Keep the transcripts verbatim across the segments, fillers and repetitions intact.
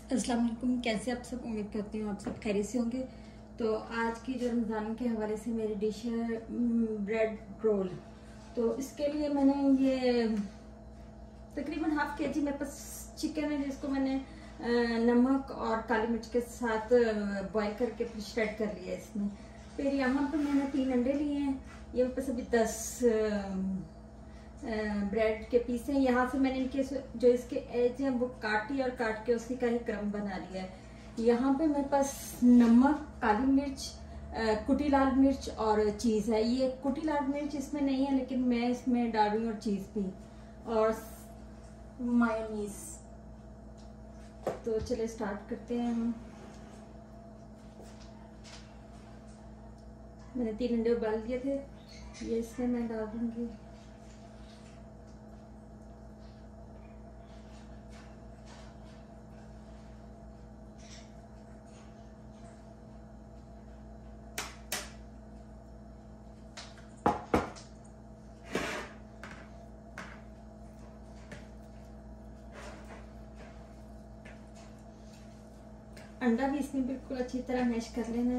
अस्सलाम वालेकुम। कैसे आप सब? उम्मीद करती हूँ आप सब खैरियत से होंगे। तो आज की जो रमज़ान के हवाले से मेरी डिश है ब्रेड रोल। तो इसके लिए मैंने ये तकरीबन हाफ के जी मेरे पास चिकन है, जिसको मैंने नमक और काली मिर्च के साथ बॉईल करके फिर श्रेड कर लिया इसमें। फिर यहाँ पर मैंने तीन अंडे लिए हैं। ये मेरे पास अभी दस ब्रेड के पीस हैं। यहाँ से मैंने इनके जो इसके एज हैं वो काटी और काट के उसी का ही क्रम बना लिया है। यहाँ पे मेरे पास नमक, काली मिर्च, कुटी लाल मिर्च और चीज़ है। ये कुटी लाल मिर्च इसमें नहीं है, लेकिन मैं इसमें डाल रही हूँ, और चीज़ भी और मायोनीज। तो चलिए स्टार्ट करते हैं हम। मैंने तीन अंडे उबाल दिए थे, ये इसमें मैं डाल दूंगी। अंडा भी इसमें बिल्कुल अच्छी तरह मैश कर लेना।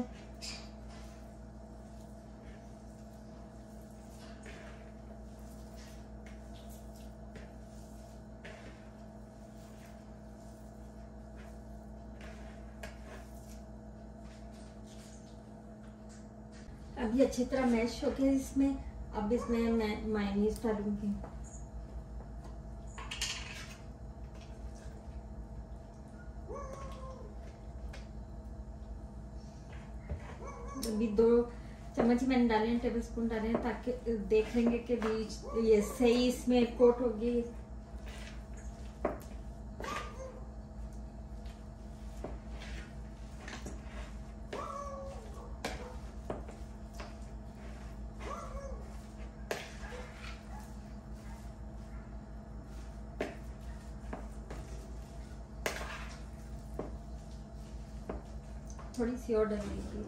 अब ये अच्छी तरह मैश हो गया इसमें। अब इसमें मैं मायोनीज डालूंगी। अभी दो चम्मच ही मैंने डाले हैं, टेबल स्पून डाले हैं, ताकि देख लेंगे कि बीच ये सही इसमें कोट होगी। थोड़ी सी और डालेंगे।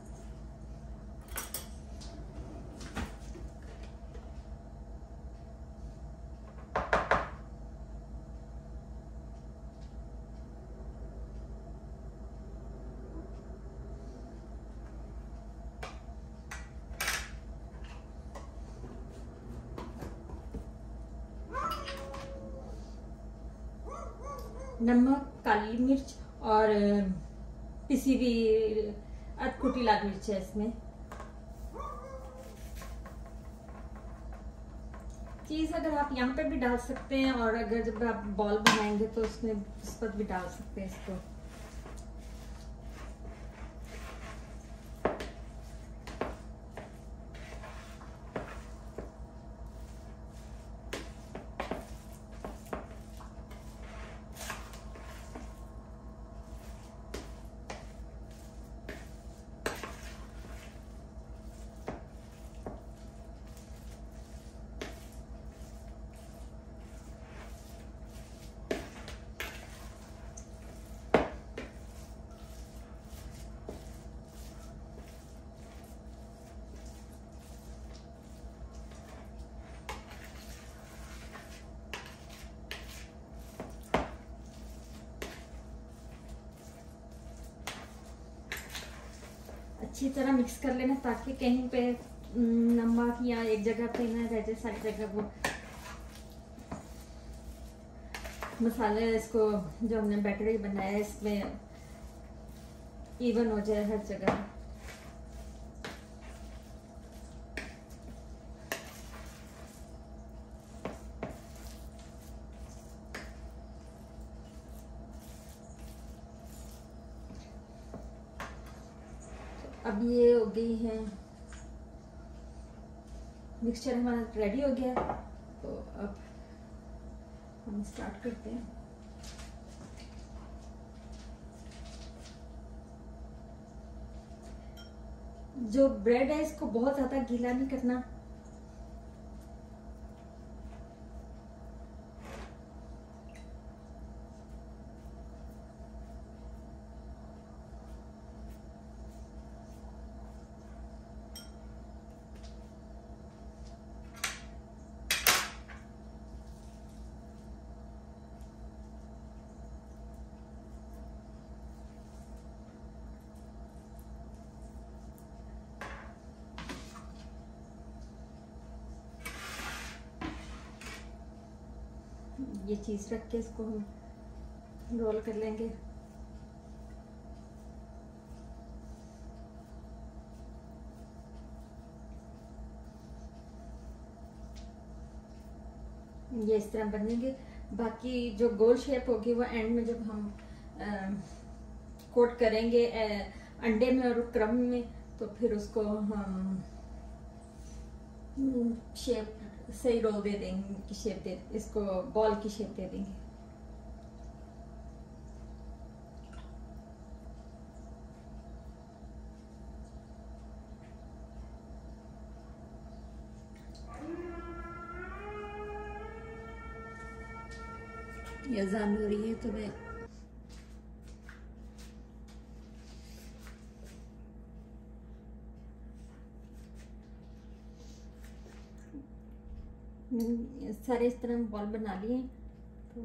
नमक, काली मिर्च और पिसी हुई अधकुटी लाल मिर्च है इसमें। चीज़ अगर आप यहाँ पे भी डाल सकते हैं, और अगर जब आप बॉल बनाएंगे तो उसमें उस पर भी डाल सकते हैं इसको। अच्छी तरह मिक्स कर लेना, ताकि कहीं पे नमक या एक जगह पे ना रह जाए, सारी जगह वो मसाले इसको जो हमने बैटर बनाया है इसमें इवन हो जाए हर जगह। अब ये हो गई है, मिक्सचर हमारा रेडी हो गया। तो अब हम स्टार्ट करते हैं। जो ब्रेड है इसको बहुत ज्यादा गीला नहीं करना। ये चीज़ रख के इसको हम रोल कर लेंगे। ये इस तरह बनेंगे। बाकी जो गोल शेप होगी वो एंड में जब हम कोट करेंगे आ, अंडे में और क्रम में, तो फिर उसको हम शेप सही रोल दे देंगे, की शेप दे, इसको बॉल की शेप दे देंगे। ये अज़ान हो रही है तो मैं सारे इस तरह बॉल बना लिए तो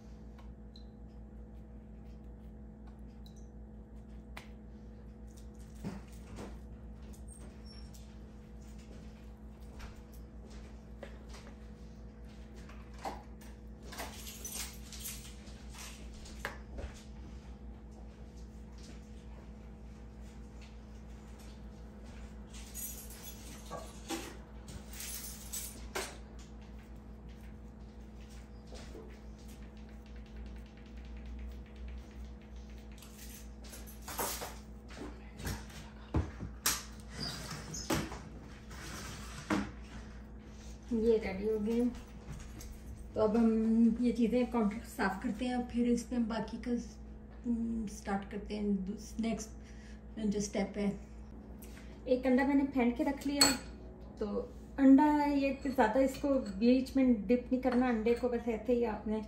ये रेडी हो गए। तो अब हम ये चीज़ें काउंटर साफ करते हैं, फिर इस पर हम बाकी का स्टार्ट करते हैं। नेक्स्ट जो स्टेप है, एक अंडा मैंने फेंट के रख लिया। तो अंडा ये ज़्यादा इसको बीच में डिप नहीं करना अंडे को, बस ऐसे ही आपने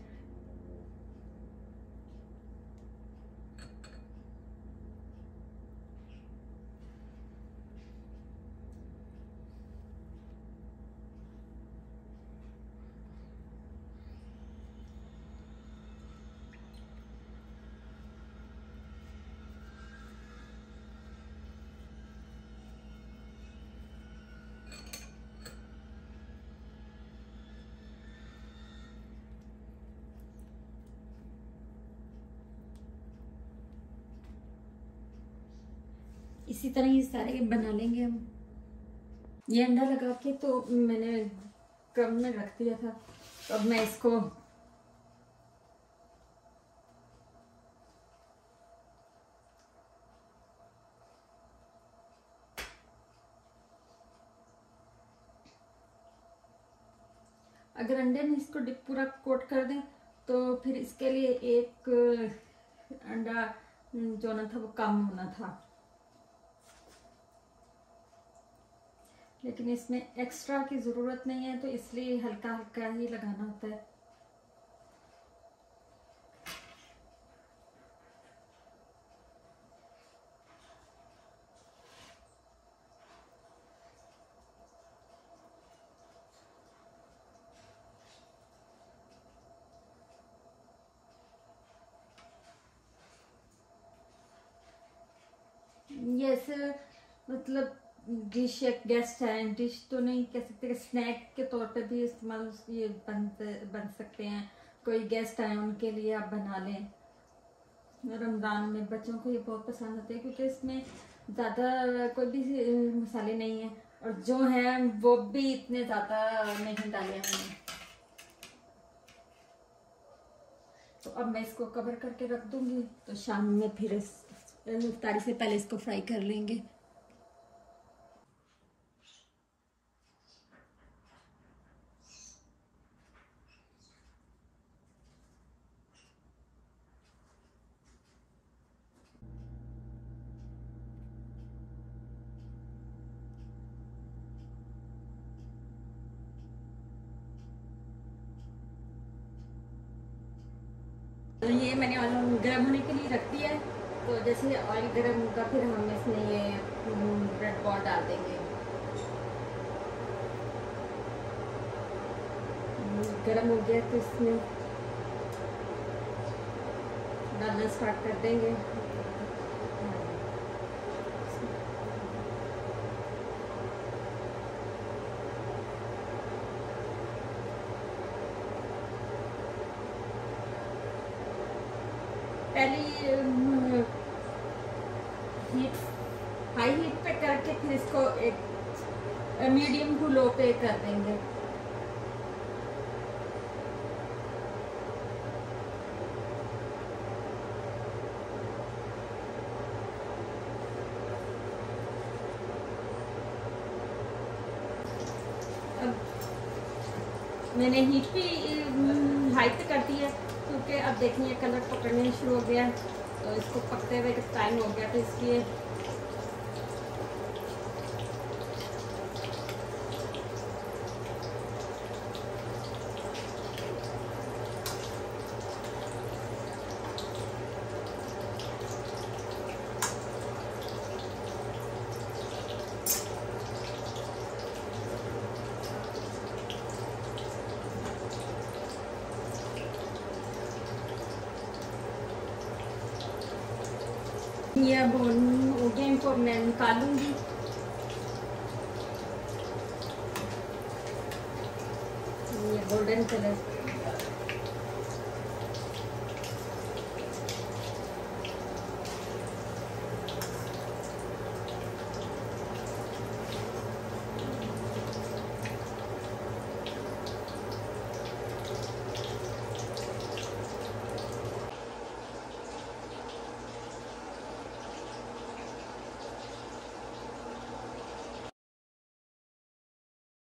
इसी तरह ये सारे बना लेंगे हम। ये अंडा लगा के तो मैंने क्रम में रख दिया था। तो अब मैं इसको अगर अंडे में इसको डिप पूरा कोट कर दें तो फिर इसके लिए एक अंडा जो ना था वो कम होना था, लेकिन इसमें एक्स्ट्रा की ज़रूरत नहीं है, तो इसलिए हल्का हल्का ही लगाना होता है। ये ऐसे मतलब डिश या गेस्ट है, डिश तो नहीं कह सकते, स्नैक के तौर पे भी इस्तेमाल ये बन बन सकते हैं। कोई गेस्ट आए उनके लिए आप बना लें। रमज़ान में बच्चों को ये बहुत पसंद होते हैं क्योंकि इसमें ज़्यादा कोई भी मसाले नहीं है, और जो है वो भी इतने ज़्यादा नहीं डाले मैंने। तो अब मैं इसको कवर करके रख दूंगी, तो शाम में फिर इफ्तारी से पहले इसको फ्राई कर लेंगे। तो ये मैंने ऑयल गर्म होने के लिए रख दिया है। तो जैसे ऑयल गर्म होगा फिर हम इसमें ये ब्रेड बॉल डाल देंगे। गर्म हो गया तो इसमें डालना स्टार्ट कर देंगे। पहले हीट हाई हीट पे करके फिर इसको एक मीडियम टू लो पे कर देंगे। अब मैंने हीट भी हाई पे कर दी है क्योंकि अब देखिए कलर पकड़ने शुरू हो गया, तो इसको पकते हुए टाइम हो गया, तो इसलिए ये अब हो गया, इनको मैं निकालूंगी। ये गोल्डन कलर